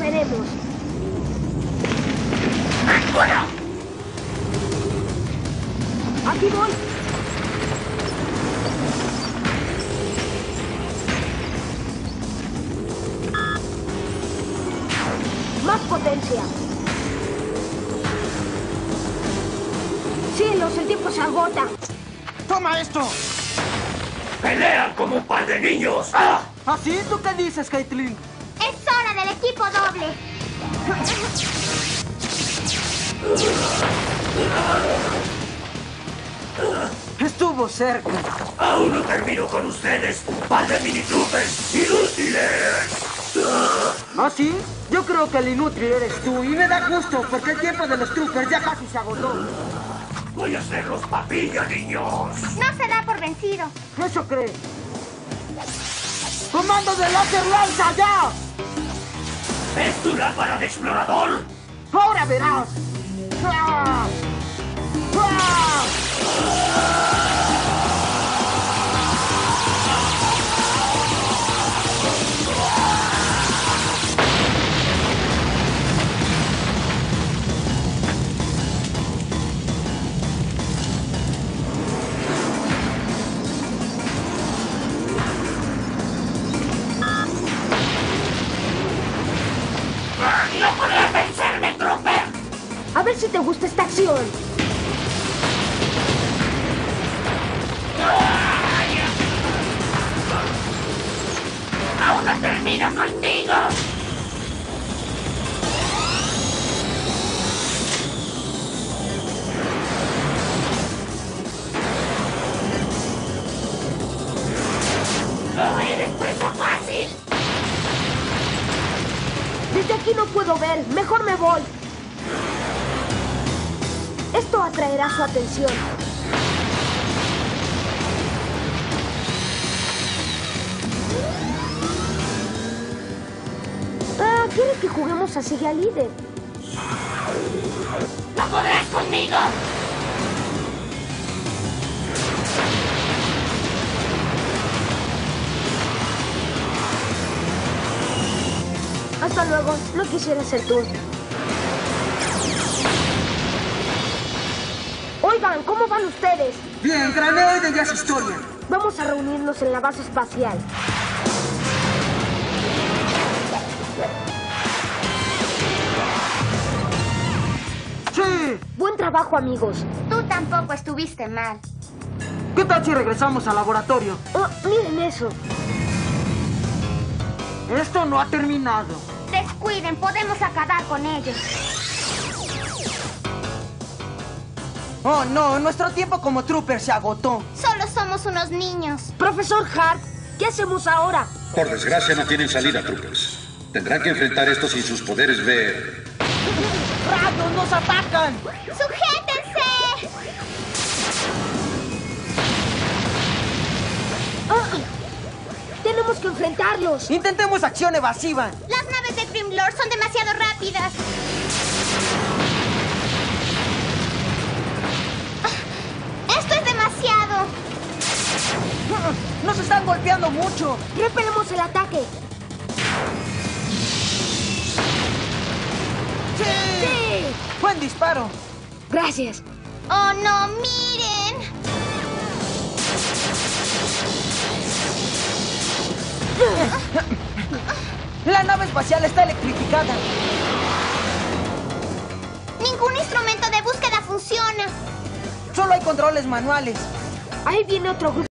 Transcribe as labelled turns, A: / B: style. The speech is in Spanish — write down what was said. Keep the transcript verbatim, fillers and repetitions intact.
A: veremos.
B: ¡Fuera!
A: Aquí voy. Más potencia. Cielos, el tiempo se agota.
C: ¡Toma esto!
B: ¡Pelean como un par de niños! ¡Ah!
C: ¿Así? ¿Tú qué dices, Caitlin?
D: Es hora del equipo doble.
C: Estuvo cerca.
B: ¡Aún no termino con ustedes! ¡Par de mini-troopers inútiles!
C: ¿Ah, sí? Yo creo que el inútil eres tú. Y me da gusto, porque el tiempo de los troopers ya casi se agotó.
B: ¡Voy a hacerlos papilla, niños!
D: No se da por vencido.
C: ¿Eso cree? ¡Comando de láser lanza ya!
B: ¿Es tu lámpara de explorador?
C: ¡Ahora verás! ¡Ah! ¡Ah!
B: ¡No podrás vencerme, trooper!
A: A ver si te gusta esta acción.
B: ¡Aún no termino contigo! ¡No eres presa fácil!
A: Desde aquí no puedo ver. Mejor me voy. Esto atraerá su atención. Ah, ¿quiere que juguemos a Sigue al Líder?
B: ¡No podrás conmigo!
A: Hasta luego. No quisiera ser tú. Oigan, ¿cómo van ustedes?
C: Bien, graneoide ya es historia.
A: Vamos a reunirnos en la base espacial.
C: ¡Sí!
A: Buen trabajo, amigos.
D: Tú tampoco estuviste mal.
C: ¿Qué tal si regresamos al laboratorio?
A: Oh, miren eso.
C: Esto no ha terminado.
D: Descuiden, podemos acabar con ellos.
C: Oh, no, nuestro tiempo como trooper se agotó.
D: Solo somos unos niños.
A: Profesor Hart, ¿qué hacemos ahora?
E: Por desgracia no tienen salida, troopers. Tendrán que enfrentar esto sin sus poderes ver.
C: ¡Rayos, nos atacan!
D: ¡Sujétense!
A: Ah, tenemos que enfrentarlos.
C: Intentemos acción evasiva.
D: Las naves de Grimlord son demasiado rápidas. Ah, ¡esto es demasiado!
C: Nos están golpeando mucho.
A: Repelemos el ataque.
C: ¡Sí!
A: ¡Sí!
C: ¡Buen disparo!
A: Gracias.
D: ¡Oh, no! ¡Miren!
C: La nave espacial está electrificada.
D: Ningún instrumento de búsqueda funciona.
C: Solo hay controles manuales.
A: Ahí viene otro grupo.